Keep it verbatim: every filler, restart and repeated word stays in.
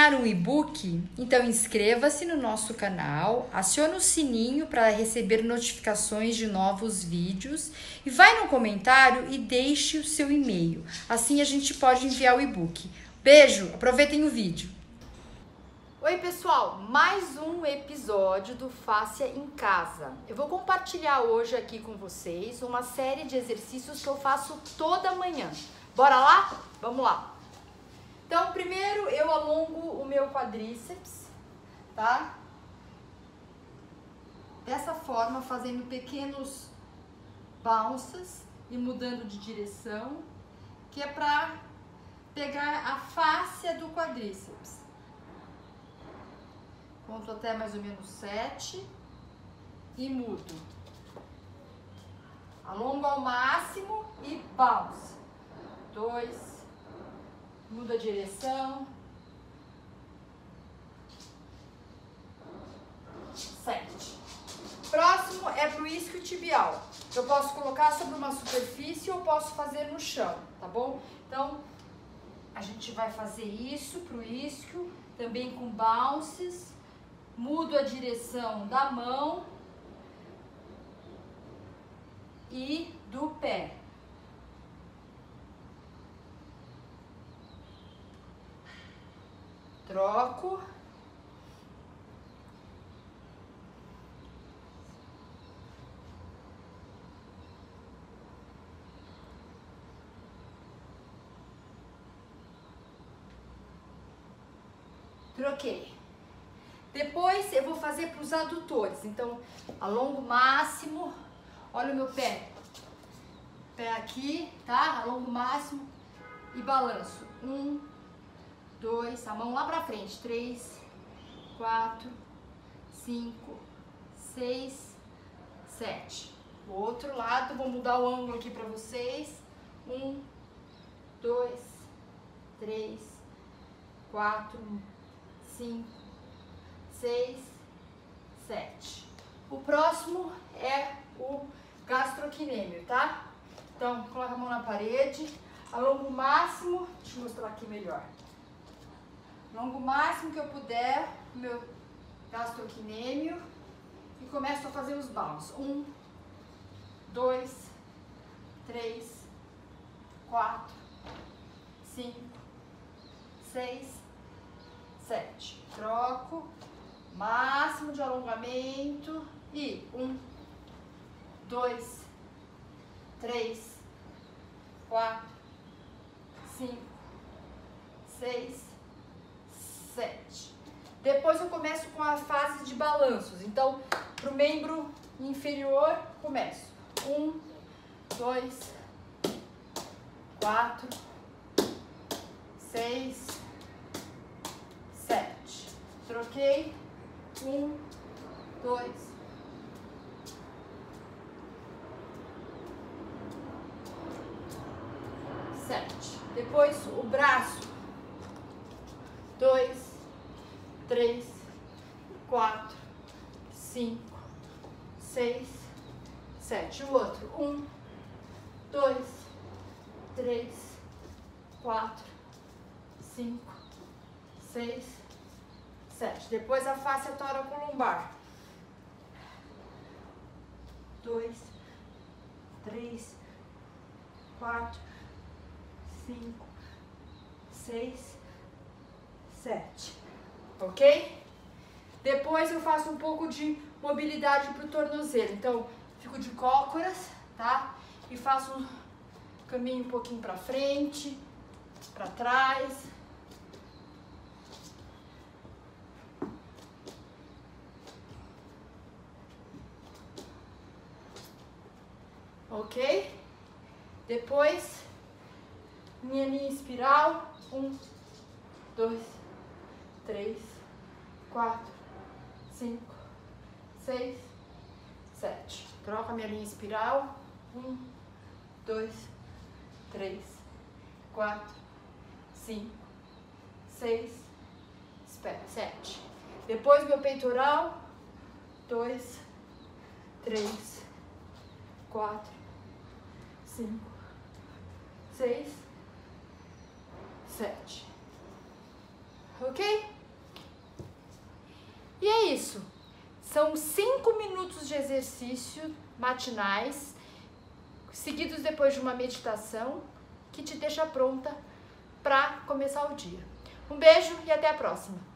ganhar um e-book? Então inscreva-se no nosso canal, acione o sininho para receber notificações de novos vídeos e vai no comentário e deixe o seu e-mail. Assim a gente pode enviar o e-book. Beijo, aproveitem o vídeo. Oi pessoal, mais um episódio do Fáscia em Casa. Eu vou compartilhar hoje aqui com vocês uma série de exercícios que eu faço toda manhã. Bora lá? Vamos lá! Então, primeiro eu alongo o meu quadríceps, tá? Dessa forma, fazendo pequenos bounces e mudando de direção, que é pra pegar a fáscia do quadríceps. Conto até mais ou menos sete e mudo. Alongo ao máximo e bounce. Dois. Muda a direção. Sete. Próximo é pro isquiotibial. Eu posso colocar sobre uma superfície ou posso fazer no chão, tá bom? Então, a gente vai fazer isso pro isquio, também com bounces. Mudo a direção da mão e do pé. Troco. Troquei. Depois eu vou fazer para os adutores. Então, alongo o máximo. Olha o meu pé. Pé aqui, tá? Alongo o máximo e balanço. Um, dois, a mão lá pra frente. Três, quatro, cinco, seis, sete. O outro lado, vou mudar o ângulo aqui pra vocês. Um, dois, três, quatro, cinco, seis, sete. O próximo é o gastrocnêmio, tá? Então, coloca a mão na parede, alongo o máximo, deixa eu mostrar aqui melhor. Alongo o máximo que eu puder, meu gastrocnêmio, e começo a fazer os bounces. Um, dois, três, quatro, cinco, seis, sete. Troco. Máximo de alongamento e um, dois, três, quatro, cinco, seis, sete. Depois eu começo com a fase de balanços. Então, para o membro inferior, começo. Um, dois, quatro, seis, sete. Troquei. Um, dois, sete. Depois o braço. Dois, três, quatro, cinco, seis, sete. O outro. Um, dois, três, quatro, cinco, seis, sete. Depois a fáscia tóraco-lombar. Dois, três, quatro, cinco, seis, sete. Ok? Depois eu faço um pouco de mobilidade pro tornozelo. Então, fico de cócoras, tá? E faço um caminho um pouquinho pra frente, pra trás. Ok? Depois, minha linha espiral. Um, dois, três, quatro, cinco, seis, sete. Troca a minha linha espiral. Um, dois, três, quatro, cinco, seis, sete. Depois, meu peitoral. Dois, três, quatro, cinco, seis, sete. Ok? São cinco minutos de exercício matinais, seguidos depois de uma meditação, que te deixa pronta para começar o dia. Um beijo e até a próxima!